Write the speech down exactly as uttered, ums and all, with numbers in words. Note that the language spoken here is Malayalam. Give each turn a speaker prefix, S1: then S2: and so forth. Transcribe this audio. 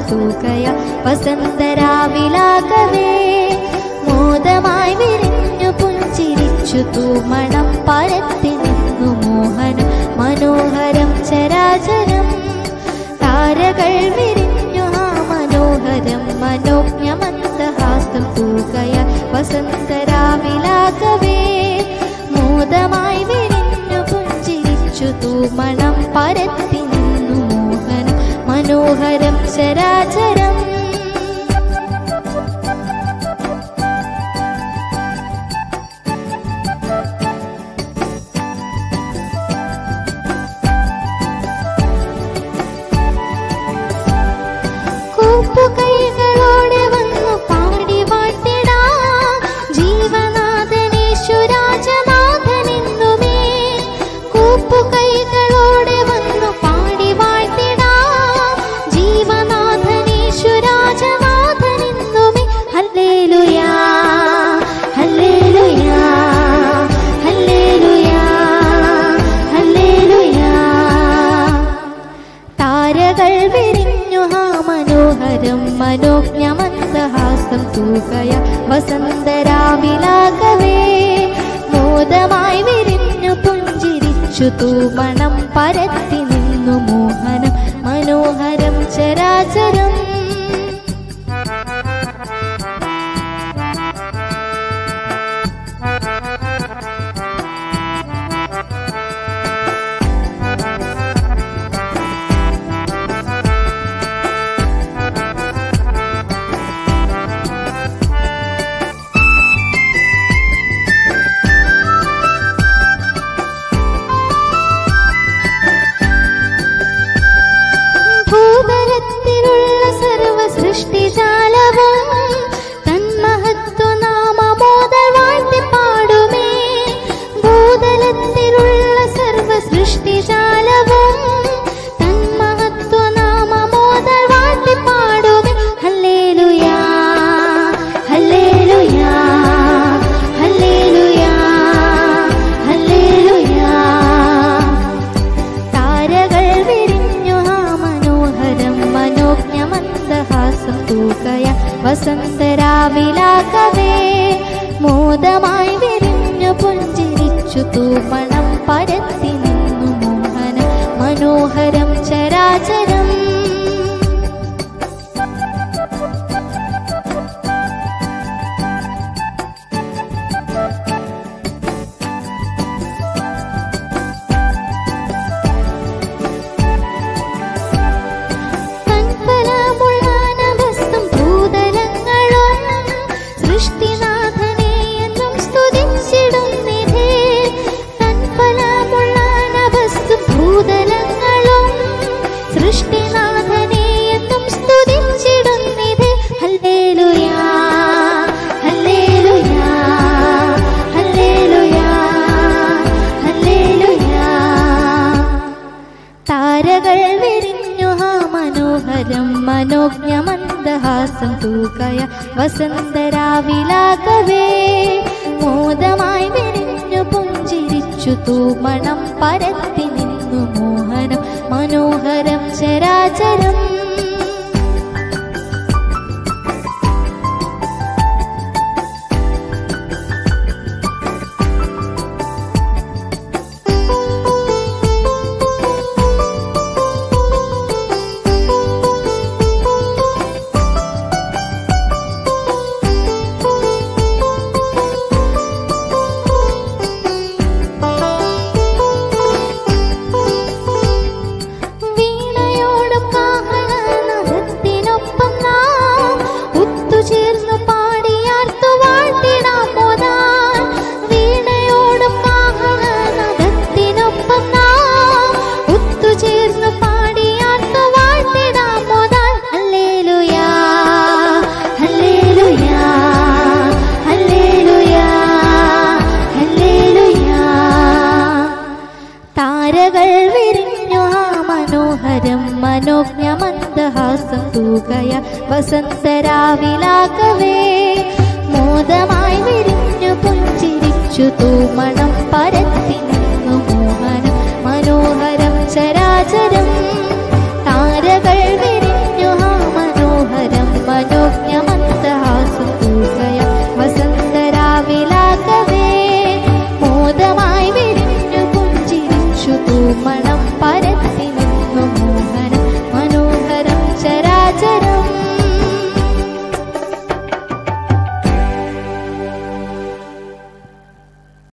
S1: തൂകയ വസന്തരാവിലാകവേ മോദമായി വിരിഞ്ഞു പുഞ്ചിരിച്ചു തൂമണം പരത്തി നിന്നു മോഹനം മനോഹരം ചരാചരം താരകൾ വിരിഞ്ഞു ആ മനോഹരം മനോജ്ഞമന്ദഹാസം തൂകയ വസന്തരാവിലാകവേ മോദമായി വിരിഞ്ഞു പുഞ്ചിരിച്ചു തൂമണം പരത്തി നിന്നു മോഹനം മനോഹരം ചരാചരം കൂപ്പുകൈകളോടെ വന്നു പാടി വാഴ്ത്തിടാം ജീവനാഥനേശ്വരാജനാഥനെന്നുമേ കൂപ്പുകൈകളോടെ വന്നു പാടി വാഴ്ത്തിടാം ജീവനാഥനേശ്വരാജനാഥനെന്നുമേ ഹല്ലേലൂയാ ഹല്ലേലൂയാ ഹല്ലേലൂയാ ഹല്ലേലൂയാ താരകൾ വിരിഞ്ഞു ഹാ മനോഹരം മനോജ്ഞമന്ദഹാസം തൂകയ വസന്തരാവിലാകവേ മോദമായി വിരിഞ്ഞു പുഞ്ചിരിച്ചു തൂമണം പരത്തി നിന്നു മോഹനം മനോഹരം ചരാചരം ഭൂതലത്തിലുള്ള സർവ സൃഷ്ടിജാലവും തന്മഹത്വനാമമോദൽ വാഴ്ത്തി പാടുമേ ഭൂതലത്തിലുള്ള സർവ സൃഷ്ടിജാലവും തന്മഹത്വനാമമോദൽ വാഴ്ത്തി പാടുമേ ഹല്ലേലൂയാ ഹല്ലേലൂയാ ഹല്ലേലൂയാ ഹല്ലേലൂയാ താരകൾ വിരിഞ്ഞു മനോജ്ഞമന്ദഹാസം തൂകയ വസന്തരാവിലാകവേ മോദമായി വിരിഞ്ഞു പുഞ്ചിരിച്ചു തൂമണം പരത്തി നിന്നു മോഹനം മനോഹരം ചരാചരം സൃഷ്ടിനാഥനെ എന്നും സ്തുതിച്ചിടുന്നിതേ തൻഫലമുള്ള നഭസ്സും ഭൂതലങ്ങളും സൃഷ്ടിനാഥനെ എന്നും സ്തുതിച്ചിടുന്നിതേ ഹല്ലേലൂയാ ഹല്ലേലൂയാ ഹല്ലേലൂയാ ഹല്ലേലൂയാ താരകൾ വിരിഞ്ഞു ഹാ മനോഹരം മനോജ്ഞമന്ദഹാസം തൂകയ വസന്തരാവിലാകവേ മോദമായി വിരിഞ്ഞു പുഞ്ചിരിച്ചു തൂമണം പരത്തി നിന്നു മോഹനം മനോഹരം ചരാചരം മനോജ്ഞമന്ദഹാസം തൂകയ വസന്തരാവിലാകവേ മോദമായി വിരിഞ്ഞു പുഞ്ചിരിച്ചു തൂമണം